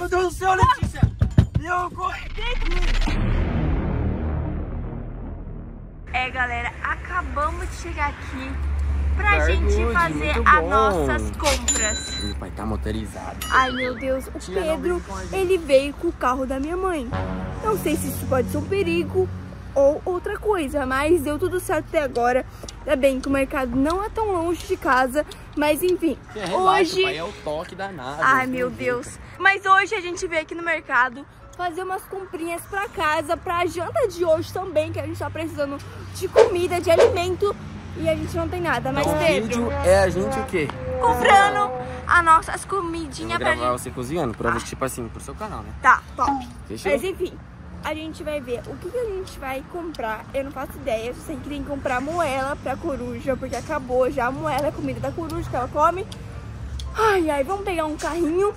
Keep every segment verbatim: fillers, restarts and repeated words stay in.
Deus do céu, Letícia! Eu corri! É, galera, acabamos de chegar aqui pra Gargude, gente fazer as nossas compras. Meu pai tá motorizado. Ai, meu Deus, o Pedro, ele veio com o carro da minha mãe. Não sei se isso pode ser um perigo ou outra coisa, mas deu tudo certo até agora. Ainda bem que o mercado não é tão longe de casa, mas enfim, É, relaxa, hoje... pai, é o toque danado. Ai, meu Deus. Mas hoje a gente veio aqui no mercado fazer umas comprinhas pra casa, pra janta de hoje também, que a gente tá precisando de comida, de alimento, e a gente não tem nada. Mas, Então, o Pedro, vídeo é a gente o quê? comprando as nossas Eu comidinhas vou pra gravar gente. você cozinhando, pra Ah. você, tipo assim, pro seu canal, né? Tá, top. Fechou? Mas enfim, a gente vai ver o que, que a gente vai comprar. Eu não faço ideia, eu sei que tem que comprar moela pra coruja, porque acabou já a moela, a comida da coruja que ela come. Ai, ai, vamos pegar um carrinho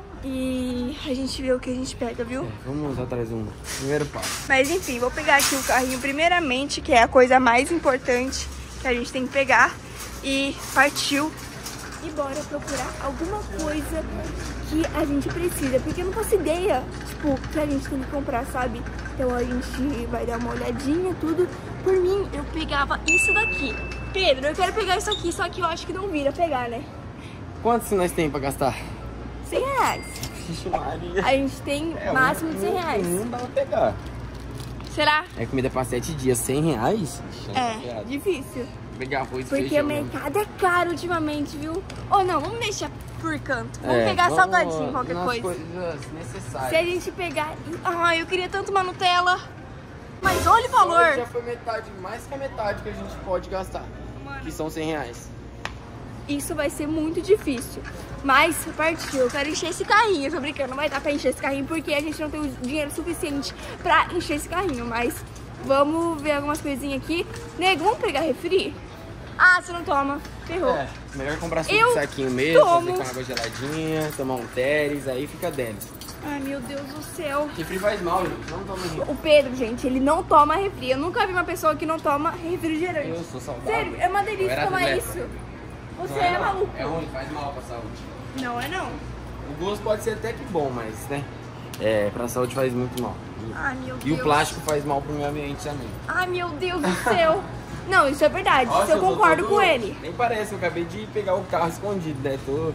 e a gente vê o que a gente pega, viu? É, vamos atrás um primeiro passo. Mas enfim, vou pegar aqui o carrinho primeiramente, que é a coisa mais importante que a gente tem que pegar. E partiu. E bora procurar alguma coisa que a gente precisa, porque eu não faço ideia, tipo, que a gente tem que comprar, sabe? Então a gente vai dar uma olhadinha, tudo. Por mim, eu pegava isso daqui. Pedro, eu quero pegar isso aqui, só que eu acho que não vira pegar, né? Quantos nós tem pra gastar? cem reais. Vixe, Maria. A gente tem É, máximo de cem um- reais. Um dá pra pegar. Será? É comida pra sete dias, cem reais? Vixe, É, é. difícil. Pegar arroz e Porque feijão. o mercado é caro ultimamente, viu? Ou não, vamos deixar por canto. Vamos É, pegar vamos salgadinho, qualquer nas coisa. coisas necessárias. Se a gente pegar... Ai, eu queria tanto uma Nutella. Mas olha o Só valor. já foi metade, mais que a metade que a gente pode gastar. Mano. Que são cem reais. Isso vai ser muito difícil. Mas partiu, eu quero encher esse carrinho. Eu tô brincando, não vai dar pra encher esse carrinho porque a gente não tem o dinheiro suficiente pra encher esse carrinho. Mas vamos ver algumas coisinhas aqui. Nego, vamos pegar refri? Ah, você não toma. Ferrou. É, melhor comprar suco Eu de saquinho mesmo, tomo. fazer com água geladinha, tomar um Teres, aí fica dentro. Ai, meu Deus do céu. Refri faz mal, gente, não toma refri. O Pedro, gente, ele não toma refri. Eu nunca vi uma pessoa que não toma refrigerante. Eu sou saudável. Sério, é uma Eu delícia era tomar atleta. isso. Você Não é, não. maluco. É ruim, faz mal pra saúde. Não é não. O gosto pode ser até que bom, mas, né, é, pra saúde faz muito mal. Ai, meu E Deus. o plástico faz mal pro meio ambiente também. Ai, meu Deus do céu. Não, isso é verdade. Nossa, isso eu tô concordo todo- com ele. Nem parece, eu acabei de pegar o carro escondido, né? Tô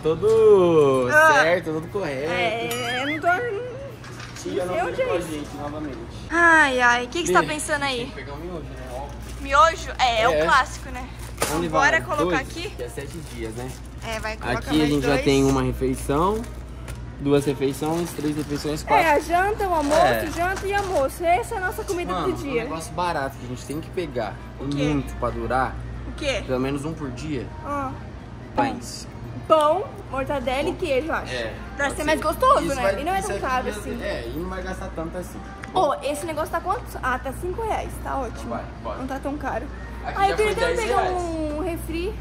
todo Ah. certo, todo correto. É, eu não tô... Tia não eu veio já com a isso. gente novamente. Ai, ai. O que, que você tá Bê, pensando Tem aí? que pegar um miojo, né? Óbvio. Miojo? É, é, É. o clássico, né? Onde Bora vai? colocar Dois, aqui? Que é sete dias, né? É, vai colocar Aqui a mais gente dois. já tem uma refeição, duas refeições, três refeições, É, quatro. a janta, o almoço, É. janta e almoço. Essa é a nossa comida Mano, do um dia. negócio barato que a gente tem que pegar. O E quê? muito pra durar, O quê? pelo menos um por dia, Ah, pães. pão, mortadela e queijo, eu acho. É. Pra pode ser mais gostoso, Isso né? vai- E não é isso tão aqui caro ia- assim. É, e não vai gastar tanto assim. Ô, esse negócio tá quanto? Ah, tá cinco reais. Tá ótimo. Vai, bora. Não tá tão caro. Aqui Ah, já eu queria foi tanto dez pegar reais. um refri.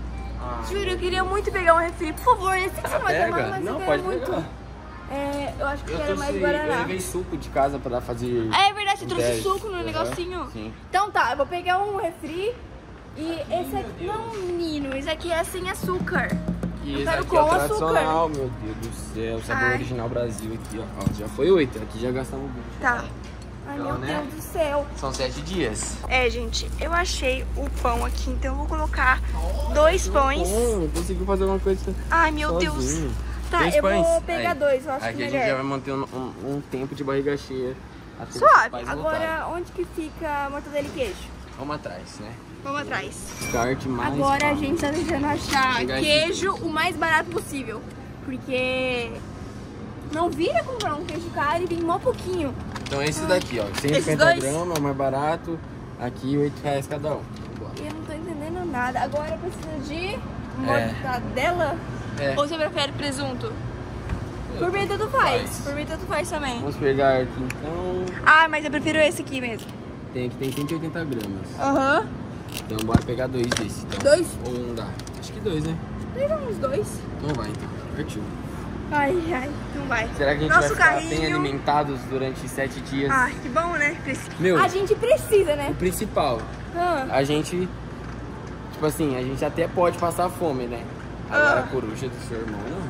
Ah, Juro, eu queria muito pegar um refri. Por favor, esse que você não vai tomar, pega? mas Não, eu quero pode muito. pegar. É, eu acho que eu Eu, quero mais trouxe, eu Guaraná. levei suco de casa pra fazer. Ah, é verdade, você trouxe dez. suco no Aham, negocinho. Sim. Então tá, eu vou pegar um refri. E esse aqui, não, menino, esse aqui é sem açúcar. E Eu esse quero aqui é o com tradicional, meu Deus do céu. Sabor Ai. original Brasil aqui, ó. Ó, já foi oito, aqui já gastamos vinte. Tá. Ai, Então, meu né? Deus do céu. São sete dias. É, gente, eu achei o pão aqui, então eu vou colocar dois pães. Bom, conseguiu fazer alguma coisa Ai, meu Deus. sozinho. Tá, Dois eu pães? vou pegar Aí. dois, eu acho Aqui que a gente já melhor. vai manter um, um- um tempo de barriga cheia. Até os Suave. pais Agora, voltarem. onde que fica mortadela e queijo? Vamos atrás, né? Vamos atrás. Carte mais. Agora a pão. gente tá tentando achar Pegar esse queijo queijo. o mais barato possível. Porque não vira comprar um queijo caro e vem mó pouquinho. Então esse daqui, ó. cento e Esses cinquenta dois? gramas, mais barato. Aqui oito reais cada um. Vambora. E eu não tô entendendo nada. Agora precisa de mortadela? É. Ou você prefere presunto? Por mim tanto faz. Faz. Por mim tanto faz também. Vamos pegar aqui então. Ah, mas eu prefiro esse aqui mesmo. Tem aqui tem cento e oitenta gramas. Aham. Então bora pegar dois desse. Então. Dois? Ou um dá. Acho que dois, né? Pega uns dois. Então vai então. Partiu. Ai, ai, não vai. Será que a gente Nosso vai ficar bem carrinho. alimentados durante sete dias? Ai, que bom, né? Preci- Meu, A gente precisa, né? o principal, Ah, a gente, tipo assim, a gente até pode passar fome, né? Agora Ah. a coruja do seu irmão, não.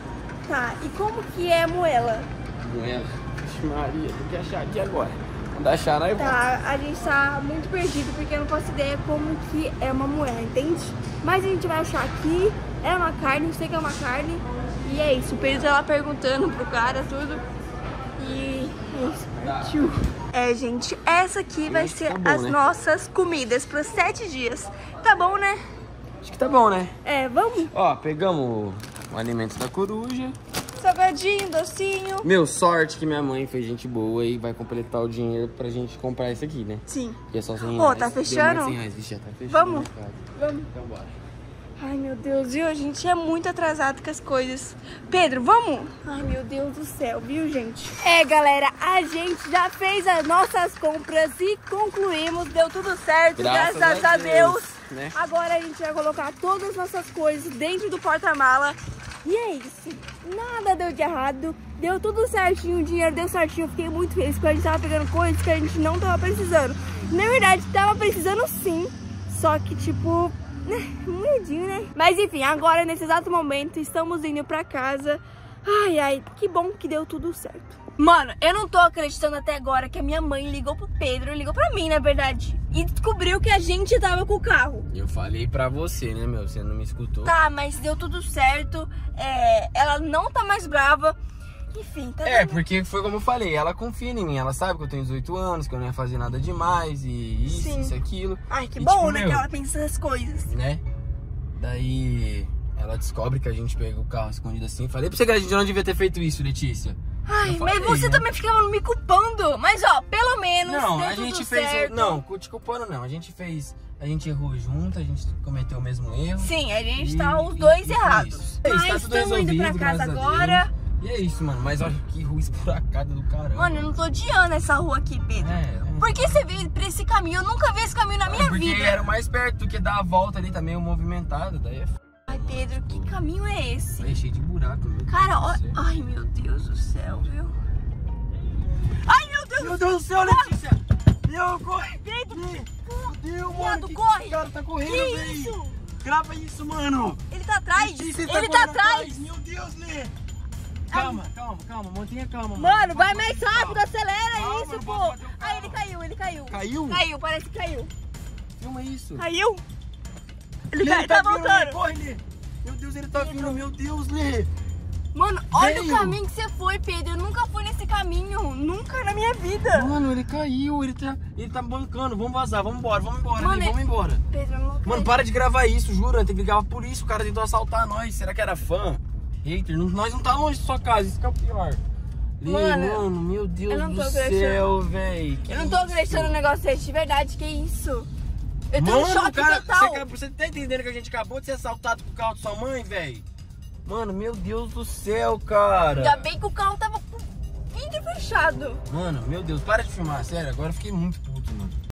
Tá, e como que é a moela? Moela? Vixe Maria, tem que achar aqui agora. Quando achar, nós volta. Tá, a gente tá muito perdido porque eu não faço ideia como que é uma moela, entende? Mas a gente vai achar aqui, é uma carne, eu sei que é uma carne. E é isso, o Pedro tá lá perguntando pro cara tudo. E é isso, partiu. É, gente, essa aqui vai ser tá bom, as né? nossas comidas pros sete dias. Tá bom, né? Acho que tá bom, né? É, vamos? Ó, pegamos o alimento da coruja. Salgadinho, docinho. Meu, sorte que minha mãe foi gente boa e vai completar o dinheiro pra gente comprar isso aqui, né? Sim. E é só cem Ô, reais. tá Deu fechando? mais cem reais. Vixe, já tá fechando. Vamos? Né, cara? Vamos. Então bora. Ai, meu Deus, viu? A gente é muito atrasado com as coisas. Pedro, vamos? Ai, meu Deus do céu, viu, gente? É, galera, a gente já fez as nossas compras e concluímos. Deu tudo certo, graças, graças a, a Deus. Deus né? Agora a gente vai colocar todas as nossas coisas dentro do porta-mala. E é isso. Nada deu de errado. Deu tudo certinho, o dinheiro deu certinho. Eu fiquei muito feliz porque a gente tava pegando coisas que a gente não tava precisando. Na verdade, tava precisando sim. Só que, tipo... um medinho, né? Mas enfim, agora nesse exato momento estamos indo pra casa. Ai, ai, que bom que deu tudo certo. Mano, eu não tô acreditando até agora que a minha mãe ligou pro Pedro, ligou pra mim, na verdade, e descobriu que a gente tava com o carro. Eu falei pra você, né, meu? Você não me escutou. Tá, mas deu tudo certo. É, ela não tá mais brava. Enfim, tá É, dando... porque foi como eu falei, ela confia em mim, ela sabe que eu tenho dezoito anos, que eu não ia fazer nada demais, e isso, Sim. isso, aquilo. Ai, que e, bom, tipo, né, meu, que ela pensa essas coisas. Né? Daí ela descobre que a gente pega o carro escondido assim. Falei pra você que a gente não devia ter feito isso, Letícia. Ai, falei, mas você né? também ficava me culpando. Mas ó, pelo menos Não, deu a tudo gente fez. certo. Não, te culpando não. A gente fez. A gente errou junto, a gente cometeu o mesmo erro. Sim, a gente e, tá os dois e, errados. E é isso. Mas Tá tudo estamos indo pra resolvido, casa graças a agora. Deus. E é isso, mano. Mas olha que rua esburacada do caramba. Mano, eu não tô odiando essa rua aqui, Pedro. É, é. Por que você veio pra esse caminho? Eu nunca vi esse caminho na minha Porque vida. era o mais perto do que dar a volta ali, tá meio movimentado. Daí é f... Ai, Pedro, que caminho é esse? É cheio de buraco, meu Cara, Deus ó... do céu. Ai, meu Deus do céu, viu? Ai, meu Deus! Meu Deus do céu, Letícia! Meu, corre! Pedro! Meu Deus, Viado, mano! Que corre! esse cara tá correndo, Que velho! isso? Grava isso, mano! Ele tá atrás! Letícia, Ele tá correndo atrás! Meu Deus, Lê! Calma, calma, calma, mantenha calma, mano. Mano, vai Pode mais bater o rápido, carro. acelera Calma, isso, não pô! pode bater o Ai, carro. ele caiu, ele caiu. Caiu? Caiu, parece que caiu. Filma isso. Caiu? Ele, Lê, tá, ele tá vindo, voltando. Lê, corre, Lê! Meu Deus, ele tá vindo, meu Deus, Lê! Mano, olha Veio. o caminho que você foi, Pedro. Eu nunca fui nesse caminho. Nunca na minha vida. Mano, ele caiu, ele tá, ele tá bancando. Vamos vazar, vamos embora, vamos embora, Mano, Lê, vamos ele- embora. Pedro, eu não acredito. Mano, para de gravar isso, juro. Tem que ligar pra polícia. O cara tentou assaltar nós. Será que era fã? Hater, não- nós não tá longe da sua casa, isso que é o pior. Lê, Mano, mano, meu Deus eu não tô do acreditando. céu, velho. Eu não tô acreditando no negócio desse, de verdade, que isso? Eu tô Mano, em choque cara, total. você, você tá entendendo que a gente acabou de ser assaltado com o carro de sua mãe, velho? Mano, meu Deus do céu, cara. Ainda bem que o carro tava com vidro fechado. Mano, meu Deus, para de filmar, sério. Agora eu fiquei muito puto, mano.